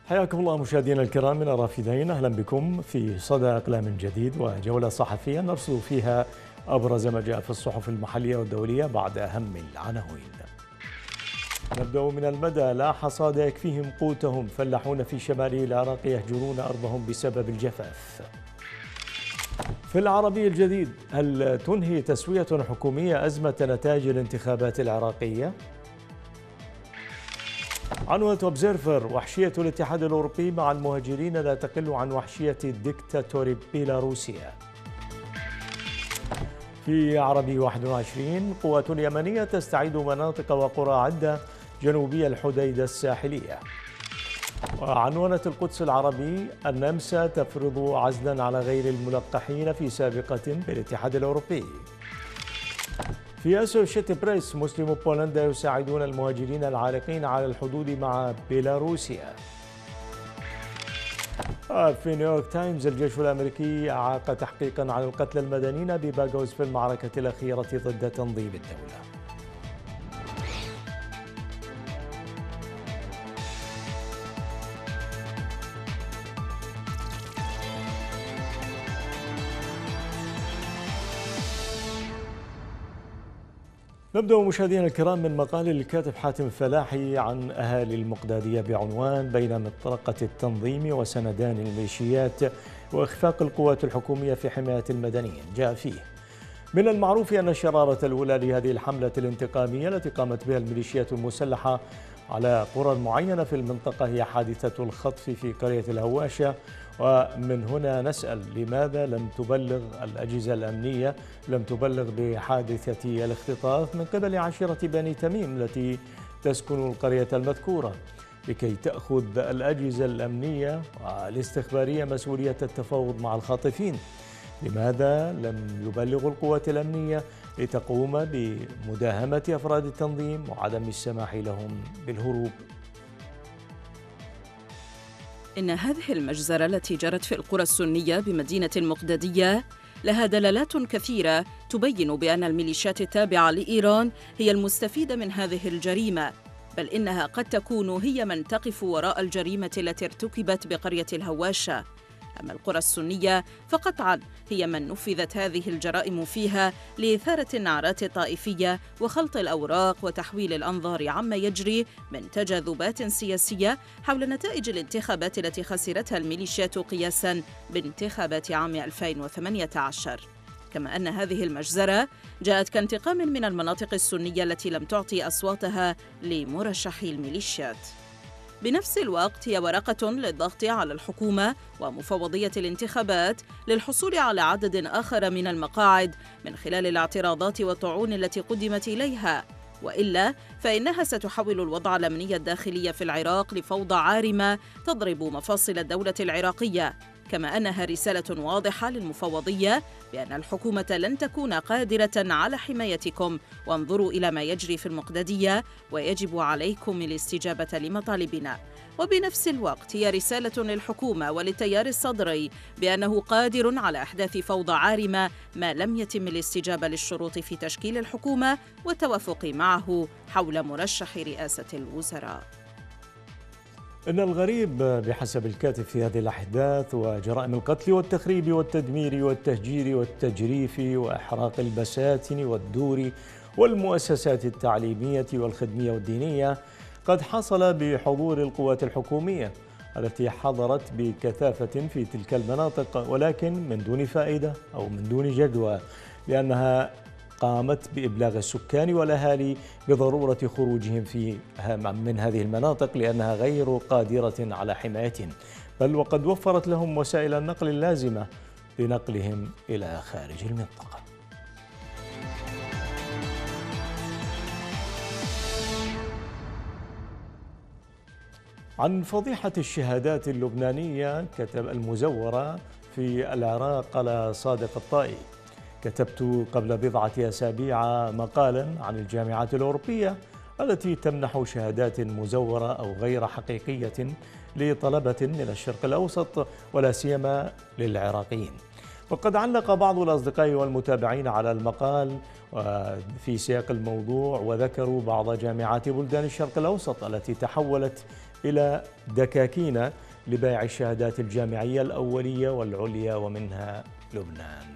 حياكم الله مشاهدينا الكرام من الرافدين، أهلا بكم في صدى أقلام جديد وجولة صحفية نرصد فيها أبرز ما جاء في الصحف المحلية والدولية بعد أهم العناوين. نبدأ من المدى. لا حصاد يكفيهم قوتهم، فلاحون في شمال العراق يهجرون أرضهم بسبب الجفاف. في العربي الجديد، هل تنهي تسوية حكومية أزمة نتائج الانتخابات العراقية؟ عنوان أوبزيرفر: وحشية الاتحاد الأوروبي مع المهاجرين لا تقل عن وحشية ديكتاتور بيلاروسيا. في عربي 21، قوات يمنية تستعيد مناطق وقرى عدة جنوبي الحديدة الساحلية. وعنونة القدس العربي: النمسا تفرض عزلا على غير الملقحين في سابقة بالاتحاد الأوروبي. في أسوشيتد بريس: مسلمو بولندا يساعدون المهاجرين العالقين على الحدود مع بيلاروسيا. في نيويورك تايمز: الجيش الأمريكي أعاق تحقيقا عن القتلى المدنيين بباغوز في المعركة الأخيرة ضد تنظيم الدولة. نبدأ مشاهدينا الكرام من مقال الكاتب حاتم الفلاحي عن أهالي المقدادية بعنوان: بين مطرقة التنظيم وسندان الميليشيات وإخفاق القوات الحكومية في حماية المدنيين. جاء فيه: من المعروف أن الشرارة الأولى لهذه الحملة الانتقامية التي قامت بها الميليشيات المسلحة على قرى معينة في المنطقة هي حادثة الخطف في قرية الهواشة. ومن هنا نسأل: لماذا لم تبلغ الأجهزة الأمنية بحادثة الاختطاف من قبل عشيرة بني تميم التي تسكن القرية المذكورة، لكي تأخذ الأجهزة الأمنية والاستخبارية مسؤولية التفاوض مع الخاطفين؟ لماذا لم يبلغوا القوات الأمنية لتقوم بمداهمة أفراد التنظيم وعدم السماح لهم بالهروب؟ إن هذه المجزرة التي جرت في القرى السنية بمدينة المقدادية لها دلالات كثيرة تبين بأن الميليشيات التابعة لإيران هي المستفيدة من هذه الجريمة، بل إنها قد تكون هي من تقف وراء الجريمة التي ارتكبت بقرية الهواشة. أما القرى السنية فقطعاً هي من نفذت هذه الجرائم فيها لإثارة النعرات الطائفية وخلط الأوراق وتحويل الأنظار عما يجري من تجاذبات سياسية حول نتائج الانتخابات التي خسرتها الميليشيات قياساً بانتخابات عام 2018. كما أن هذه المجزرة جاءت كانتقام من المناطق السنية التي لم تعطي أصواتها لمرشحي الميليشيات. بنفس الوقت هي ورقة للضغط على الحكومة ومفوضية الانتخابات للحصول على عدد آخر من المقاعد من خلال الاعتراضات والطعون التي قدمت إليها، وإلا فإنها ستحول الوضع الأمني الداخلي في العراق لفوضى عارمة تضرب مفاصل الدولة العراقية. كما أنها رسالة واضحة للمفوضية بأن الحكومة لن تكون قادرة على حمايتكم، وانظروا إلى ما يجري في المقدادية ويجب عليكم الاستجابة لمطالبنا. وبنفس الوقت هي رسالة للحكومة وللتيار الصدري بأنه قادر على إحداث فوضى عارمة ما لم يتم الاستجابة للشروط في تشكيل الحكومة والتوافق معه حول مرشح رئاسة الوزراء. إن الغريب بحسب الكاتب في هذه الأحداث وجرائم القتل والتخريب والتدمير والتهجير والتجريف وإحراق البساتين والدور والمؤسسات التعليمية والخدمية والدينية قد حصل بحضور القوات الحكومية التي حضرت بكثافة في تلك المناطق، ولكن من دون فائدة أو من دون جدوى، لأنها قامت بإبلاغ السكان والأهالي بضرورة خروجهم من هذه المناطق لأنها غير قادرة على حمايتهم، بل وقد وفرت لهم وسائل النقل اللازمة لنقلهم إلى خارج المنطقة. عن فضيحة الشهادات اللبنانية كتب المزورة في العراق قال صادق الطائي: كتبت قبل بضعة أسابيع مقالا عن الجامعات الأوروبية التي تمنح شهادات مزورة أو غير حقيقية لطلبة من الشرق الأوسط ولا سيما للعراقيين. وقد علق بعض الأصدقاء والمتابعين على المقال في سياق الموضوع وذكروا بعض جامعات بلدان الشرق الأوسط التي تحولت إلى دكاكين لبيع الشهادات الجامعية الأولية والعليا ومنها لبنان.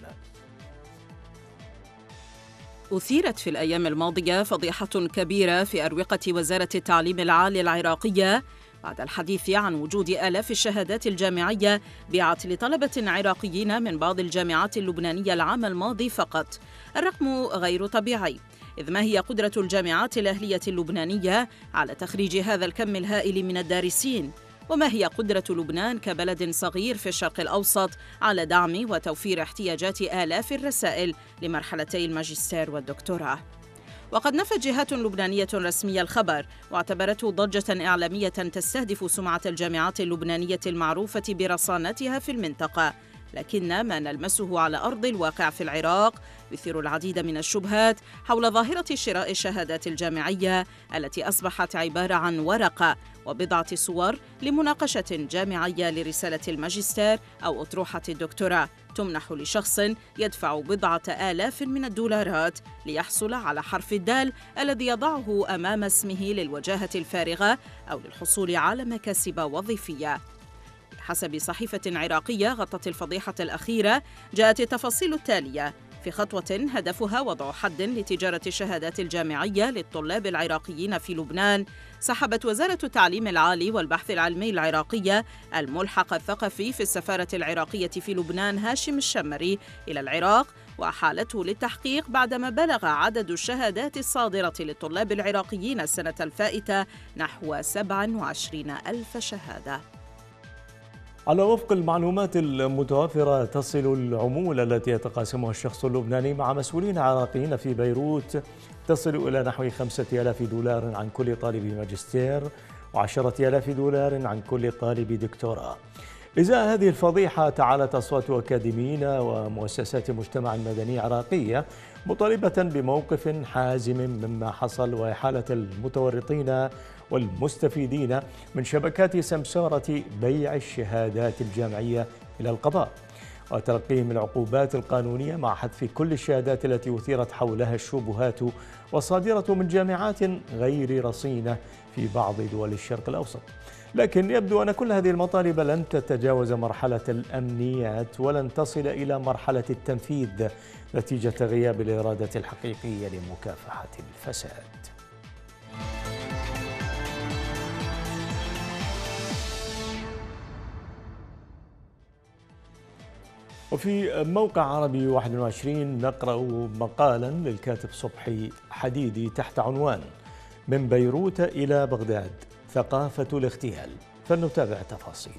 أثيرت في الأيام الماضية فضيحة كبيرة في أروقة وزارة التعليم العالي العراقية بعد الحديث عن وجود آلاف الشهادات الجامعية بيعت لطلبة عراقيين من بعض الجامعات اللبنانية العام الماضي فقط. الرقم غير طبيعي، إذ ما هي قدرة الجامعات الأهلية اللبنانية على تخريج هذا الكم الهائل من الدارسين؟ وما هي قدرة لبنان كبلد صغير في الشرق الأوسط على دعم وتوفير احتياجات آلاف الرسائل لمرحلتي الماجستير والدكتوراه؟ وقد نفت جهات لبنانية رسمية الخبر واعتبرته ضجة إعلامية تستهدف سمعة الجامعات اللبنانية المعروفة برصانتها في المنطقة، لكن ما نلمسه على أرض الواقع في العراق يثير العديد من الشبهات حول ظاهرة شراء الشهادات الجامعية التي أصبحت عبارة عن ورقة وبضعة صور لمناقشة جامعية لرسالة الماجستير أو أطروحة الدكتوراه تمنح لشخص يدفع بضعة آلاف من الدولارات ليحصل على حرف الدال الذي يضعه أمام اسمه للوجاهة الفارغة أو للحصول على مكاسب وظيفية. حسب صحيفة عراقية غطت الفضيحة الأخيرة جاءت التفاصيل التالية: في خطوة هدفها وضع حد لتجارة الشهادات الجامعية للطلاب العراقيين في لبنان، سحبت وزارة التعليم العالي والبحث العلمي العراقية الملحق الثقفي في السفارة العراقية في لبنان هاشم الشمري إلى العراق وأحالته للتحقيق بعدما بلغ عدد الشهادات الصادرة للطلاب العراقيين السنة الفائتة نحو 27,000 شهادة. على وفق المعلومات المتوفرة، تصل العمولة التي يتقاسمها الشخص اللبناني مع مسؤولين عراقيين في بيروت تصل إلى نحو 5,000 دولار عن كل طالب ماجستير و10,000 دولار عن كل طالب دكتوراه. إزاء هذه الفضيحة تعالت أصوات أكاديميين ومؤسسات مجتمع مدني عراقية مطالبة بموقف حازم مما حصل وإحالة المتورطين والمستفيدين من شبكات سمسارة بيع الشهادات الجامعية إلى القضاء وتلقيهم العقوبات القانونية مع حذف كل الشهادات التي أثيرت حولها الشبهات وصادرة من جامعات غير رصينة في بعض دول الشرق الأوسط. لكن يبدو أن كل هذه المطالب لن تتجاوز مرحلة الأمنيات ولن تصل إلى مرحلة التنفيذ نتيجة غياب الإرادة الحقيقية لمكافحة الفساد. وفي موقع عربي 21 نقرأ مقالا للكاتب صبحي حديدي تحت عنوان من بيروت إلى بغداد ثقافة الاغتيال، فلنتابع تفاصيل.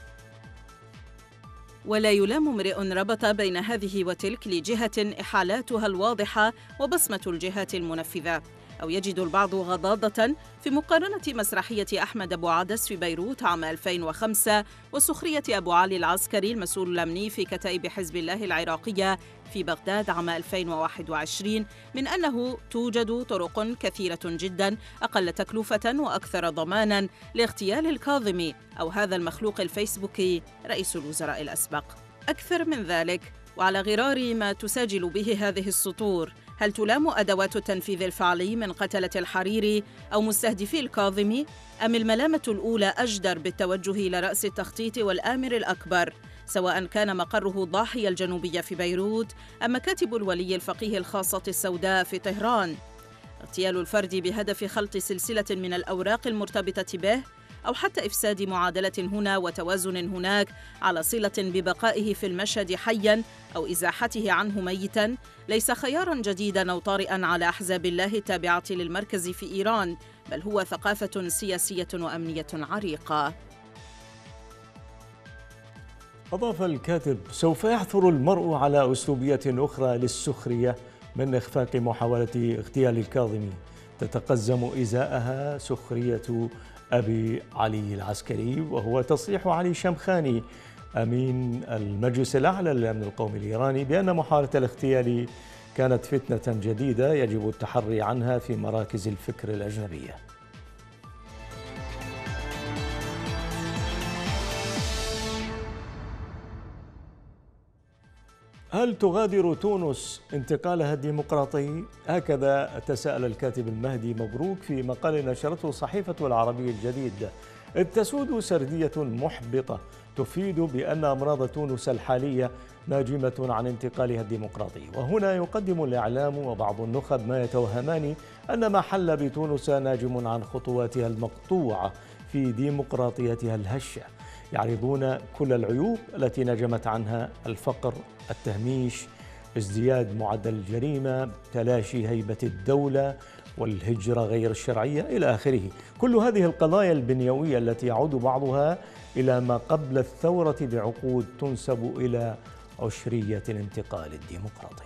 ولا يلام امرئ ربط بين هذه وتلك لجهة إحالاتها الواضحة وبصمة الجهات المنفذة، أو يجد البعض غضاضة في مقارنة مسرحية أحمد أبو عدس في بيروت عام 2005 وسخرية أبو علي العسكري المسؤول الأمني في كتائب حزب الله العراقية في بغداد عام 2021 من أنه توجد طرق كثيرة جدا أقل تكلفة وأكثر ضمانا لاغتيال الكاظمي أو هذا المخلوق الفيسبوكي رئيس الوزراء الأسبق. أكثر من ذلك، وعلى غرار ما تساجل به هذه السطور، هل تلام أدوات التنفيذ الفعلي من قتلة الحريري أو مستهدفي الكاظمي؟ أم الملامة الأولى أجدر بالتوجه إلى رأس التخطيط والآمر الأكبر، سواء كان مقره الضاحية الجنوبية في بيروت أم مكاتب الولي الفقيه الخاصة السوداء في طهران؟ اغتيال الفرد بهدف خلط سلسلة من الأوراق المرتبطة به أو حتى إفساد معادلة هنا وتوازن هناك على صلة ببقائه في المشهد حياً أو إزاحته عنه ميتاً ليس خياراً جديداً أو طارئاً على أحزاب الله التابعة للمركز في إيران، بل هو ثقافة سياسية وأمنية عريقة. أضاف الكاتب: سوف يعثر المرء على أسلوبية أخرى للسخرية من إخفاق محاولة اغتيال الكاظمي تتقزم إزاءها سخرية أبي علي العسكري، وهو تصريح علي شمخاني أمين المجلس الأعلى للأمن القومي الإيراني بأن محاولة الاغتيال كانت فتنة جديدة يجب التحري عنها في مراكز الفكر الأجنبية. هل تغادر تونس انتقالها الديمقراطي؟ هكذا تساءل الكاتب المهدي مبروك في مقال نشرته صحيفة العربي الجديد إذ تسود سردية محبطة تفيد بأن أمراض تونس الحالية ناجمة عن انتقالها الديمقراطي. وهنا يقدم الإعلام وبعض النخب ما يتوهمان أن ما حل بتونس ناجم عن خطواتها المقطوعة في ديمقراطيتها الهشة. يعرضون كل العيوب التي نجمت عنها: الفقر، التهميش، ازدياد معدل الجريمة، تلاشي هيبة الدولة، والهجرة غير الشرعية إلى آخره. كل هذه القضايا البنيوية التي يعود بعضها إلى ما قبل الثورة بعقود تنسب إلى عشرية الانتقال الديمقراطي.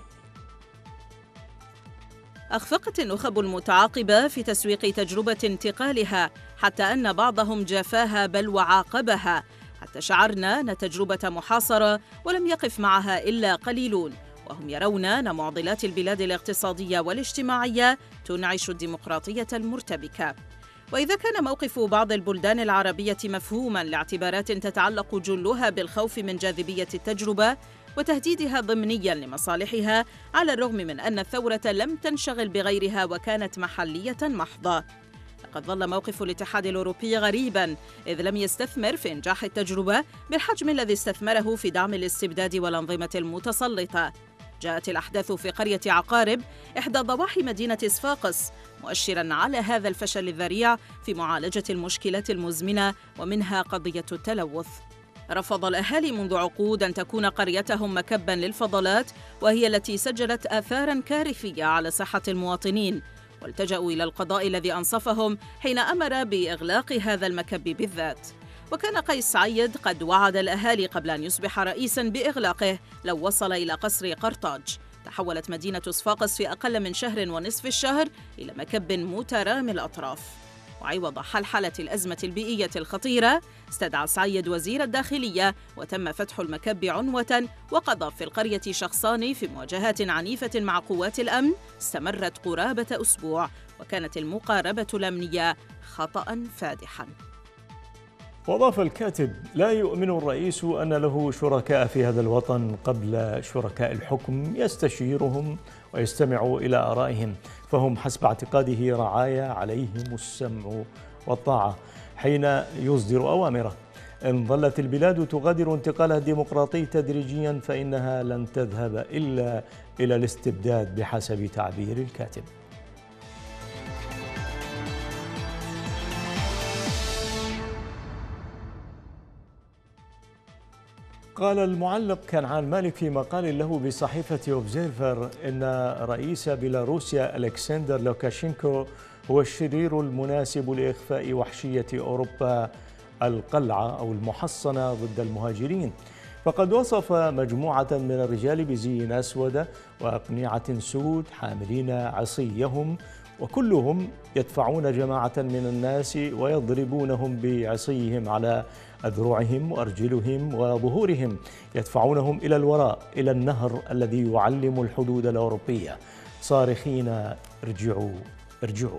أخفقت النخب المتعاقبة في تسويق تجربة انتقالها، حتى أن بعضهم جافاها بل وعاقبها، حتى شعرنا أن تجربة محاصرة ولم يقف معها إلا قليلون، وهم يرون أن معضلات البلاد الاقتصادية والاجتماعية تنعش الديمقراطية المرتبكة. وإذا كان موقف بعض البلدان العربية مفهوما لاعتبارات تتعلق جلها بالخوف من جاذبية التجربة وتهديدها ضمنيا لمصالحها، على الرغم من أن الثورة لم تنشغل بغيرها وكانت محلية محضة، لقد ظل موقف الاتحاد الأوروبي غريبا، إذ لم يستثمر في إنجاح التجربة بالحجم الذي استثمره في دعم الاستبداد والأنظمة المتسلطة. جاءت الأحداث في قرية عقارب إحدى ضواحي مدينة صفاقس مؤشراً على هذا الفشل الذريع في معالجة المشكلات المزمنة، ومنها قضية التلوث. رفض الأهالي منذ عقود أن تكون قريتهم مكباً للفضلات، وهي التي سجلت آثاراً كارثية على صحة المواطنين، والتجأوا إلى القضاء الذي أنصفهم حين أمر بإغلاق هذا المكب بالذات. وكان قيس سعيد قد وعد الأهالي قبل أن يصبح رئيساً بإغلاقه لو وصل إلى قصر قرطاج. تحولت مدينة صفاقس في أقل من شهر ونصف الشهر إلى مكب مترامي الأطراف. وعوض حلحلة الأزمة البيئية الخطيرة، استدعى سعيد وزير الداخلية وتم فتح المكب عنوة، وقضى في القرية شخصان في مواجهات عنيفة مع قوات الأمن استمرت قرابة أسبوع، وكانت المقاربة الأمنية خطأ فادحا. وأضاف الكاتب: لا يؤمن الرئيس أن له شركاء في هذا الوطن قبل شركاء الحكم يستشيرهم ويستمع إلى آرائهم، فهم حسب اعتقاده رعايا عليهم السمع والطاعة حين يصدر أوامره. إن ظلت البلاد تغادر انتقالها الديمقراطي تدريجيا فإنها لن تذهب إلا إلى الاستبداد بحسب تعبير الكاتب. قال المعلق كنعان مالك في مقال له بصحيفة أوبزيرفر إن رئيس بيلاروسيا ألكسندر لوكاشينكو هو الشرير المناسب لإخفاء وحشية أوروبا القلعة أو المحصنة ضد المهاجرين، فقد وصف مجموعة من الرجال بزي أسود وأقنعة سود حاملين عصيهم، وكلهم يدفعون جماعة من الناس ويضربونهم بعصيهم على أذرعهم وأرجلهم وظهورهم، يدفعونهم إلى الوراء إلى النهر الذي يعلم الحدود الأوروبية صارخين: ارجعوا ارجعوا.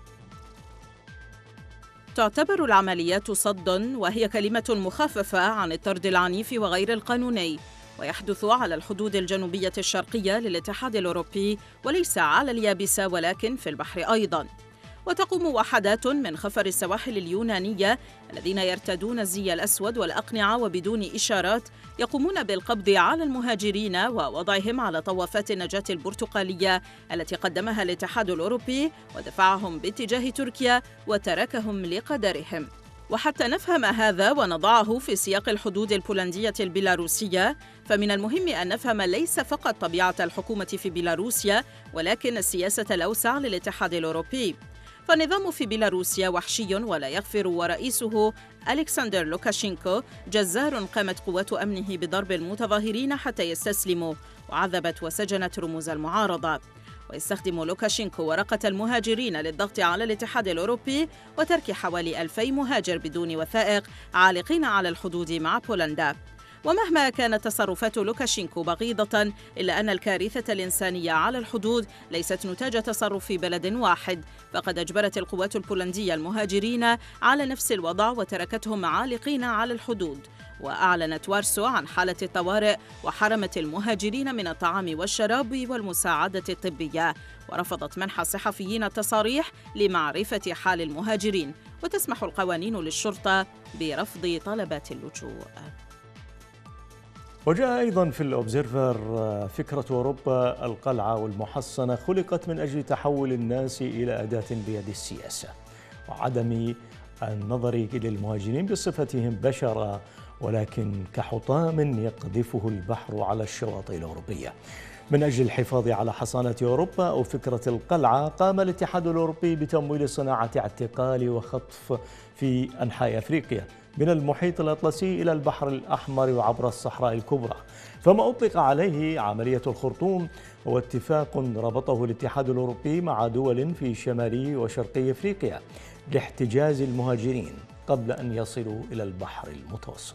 تعتبر العمليات صد، وهي كلمة مخففة عن الطرد العنيف وغير القانوني، ويحدث على الحدود الجنوبية الشرقية للاتحاد الأوروبي، وليس على اليابسة ولكن في البحر أيضاً. وتقوم وحدات من خفر السواحل اليونانية الذين يرتدون الزي الأسود والأقنعة وبدون إشارات يقومون بالقبض على المهاجرين ووضعهم على طوافات النجاة البرتقالية التي قدمها الاتحاد الأوروبي، ودفعهم باتجاه تركيا وتركهم لقدرهم. وحتى نفهم هذا ونضعه في سياق الحدود البولندية البيلاروسية، فمن المهم أن نفهم ليس فقط طبيعة الحكومة في بيلاروسيا ولكن السياسة الأوسع للاتحاد الأوروبي. فالنظام في بيلاروسيا وحشي ولا يغفر، ورئيسه ألكسندر لوكاشينكو جزار قامت قوات أمنه بضرب المتظاهرين حتى يستسلموا، وعذبت وسجنت رموز المعارضة. ويستخدم لوكاشينكو ورقة المهاجرين للضغط على الاتحاد الأوروبي وترك حوالي 2000 مهاجر بدون وثائق عالقين على الحدود مع بولندا. ومهما كانت تصرفات لوكاشينكو بغيضة، إلا أن الكارثة الإنسانية على الحدود ليست نتاج تصرف بلد واحد، فقد أجبرت القوات البولندية المهاجرين على نفس الوضع وتركتهم عالقين على الحدود. وأعلنت وارسو عن حالة الطوارئ وحرمت المهاجرين من الطعام والشراب والمساعدة الطبية، ورفضت منح الصحفيين التصاريح لمعرفة حال المهاجرين، وتسمح القوانين للشرطة برفض طلبات اللجوء. وجاء أيضا في الأوبزيرفر فكرة أوروبا القلعة والمحصنة خلقت من أجل تحول الناس إلى أداة بيد السياسة وعدم النظر إلى المهاجرين بصفتهم بشرا ولكن كحطام يقذفه البحر على الشواطئ الأوروبية. من أجل الحفاظ على حصانة أوروبا أو فكرة القلعة قام الاتحاد الأوروبي بتمويل صناعة اعتقال وخطف في أنحاء أفريقيا من المحيط الأطلسي إلى البحر الأحمر وعبر الصحراء الكبرى. فما أطلق عليه عملية الخرطوم هو اتفاق ربطه الاتحاد الأوروبي مع دول في شمالي وشرقي أفريقيا لاحتجاز المهاجرين قبل أن يصلوا إلى البحر المتوسط.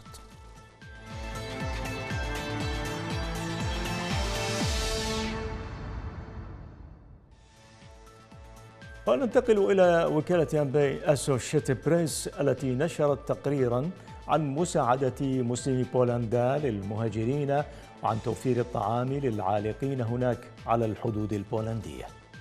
وننتقل إلى وكالة أنباء أسوشيتد بريس التي نشرت تقريرا عن مساعدة مسلمي بولندا للمهاجرين وعن توفير الطعام للعالقين هناك على الحدود البولندية.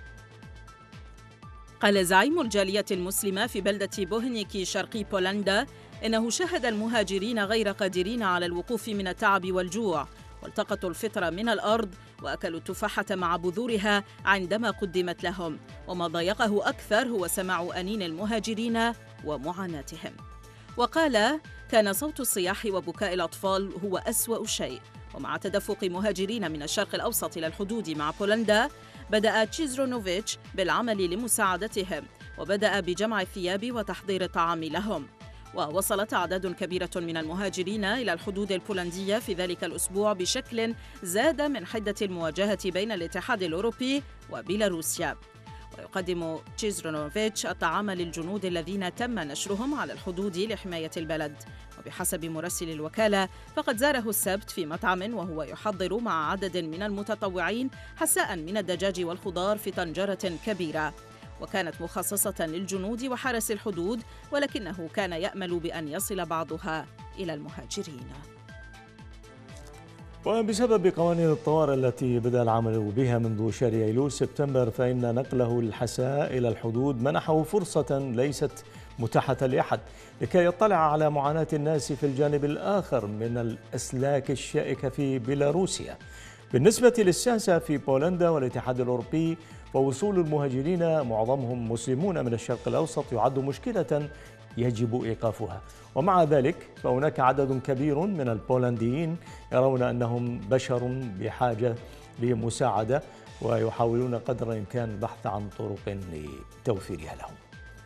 قال زعيم الجالية المسلمة في بلدة بوهنيكي شرقي بولندا إنه شاهد المهاجرين غير قادرين على الوقوف من التعب والجوع والتقطوا الفطر من الأرض وأكلوا التفاحة مع بذورها عندما قدمت لهم، وما ضايقه أكثر هو سماع أنين المهاجرين ومعاناتهم. وقال: كان صوت الصياح وبكاء الأطفال هو أسوأ شيء. ومع تدفق مهاجرين من الشرق الأوسط إلى الحدود مع بولندا بدأ تشيزرونوفيتش بالعمل لمساعدتهم وبدأ بجمع الثياب وتحضير الطعام لهم. ووصلت أعداد كبيرة من المهاجرين إلى الحدود البولندية في ذلك الأسبوع بشكل زاد من حدة المواجهة بين الاتحاد الأوروبي وبيلاروسيا. ويقدم تشيزرونوفيتش الطعام للجنود الذين تم نشرهم على الحدود لحماية البلد. وبحسب مراسل الوكالة فقد زاره السبت في مطعم وهو يحضر مع عدد من المتطوعين حساء من الدجاج والخضار في طنجرة كبيرة، وكانت مخصصة للجنود وحرس الحدود، ولكنه كان يأمل بأن يصل بعضها إلى المهاجرين. وبسبب قوانين الطوارئ التي بدأ العمل بها منذ شهر أيلول سبتمبر فإن نقله الحساء إلى الحدود منحه فرصة ليست متاحة لأحد لكي يطلع على معاناة الناس في الجانب الآخر من الأسلاك الشائكة في بيلاروسيا. بالنسبة للسياسة في بولندا والاتحاد الأوروبي ووصول المهاجرين معظمهم مسلمون من الشرق الأوسط يعد مشكلة يجب إيقافها، ومع ذلك فهناك عدد كبير من البولنديين يرون أنهم بشر بحاجة لمساعدة ويحاولون قدر الإمكان البحث عن طرق لتوفيرها لهم.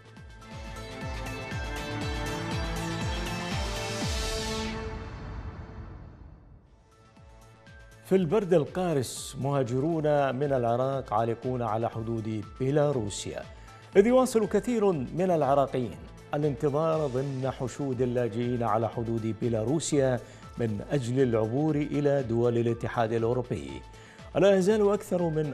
في البرد القارس مهاجرون من العراق عالقون على حدود بيلاروسيا، إذ يواصل كثير من العراقيين الانتظار ضمن حشود اللاجئين على حدود بيلاروسيا من أجل العبور إلى دول الاتحاد الأوروبي. ولا يزال أكثر من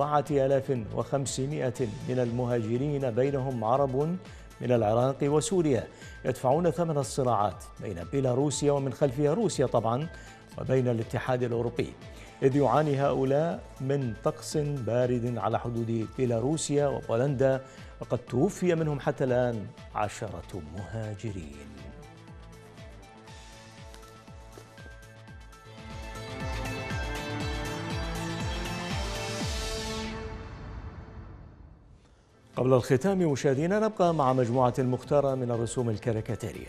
4500 من المهاجرين بينهم عرب من العراق وسوريا يدفعون ثمن الصراعات بين بيلاروسيا ومن خلفها روسيا طبعا وبين الاتحاد الأوروبي، إذ يعاني هؤلاء من طقس بارد على حدود بيلاروسيا وبولندا، وقد توفي منهم حتى الآن 10 مهاجرين. قبل الختام مشاهدينا نبقى مع مجموعة مختارة من الرسوم الكاريكاتيرية.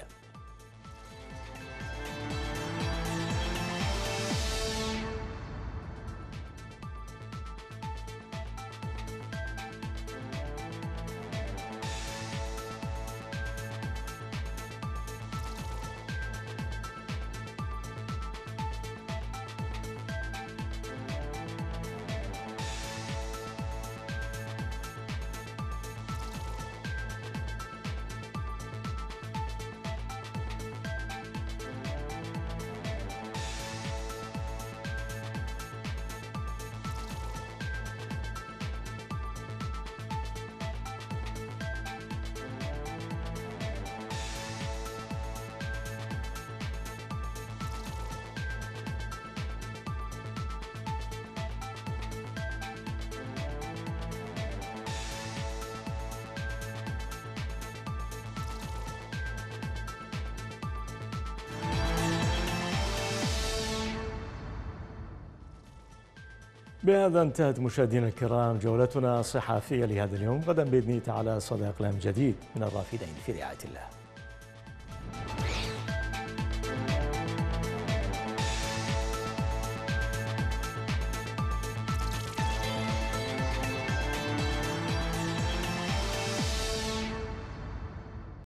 بهذا انتهت مشاهدينا الكرام جولتنا الصحفية لهذا اليوم. غدا بإذن الله تعالى صدى أقلام جديد من الرافدين في رعاية الله.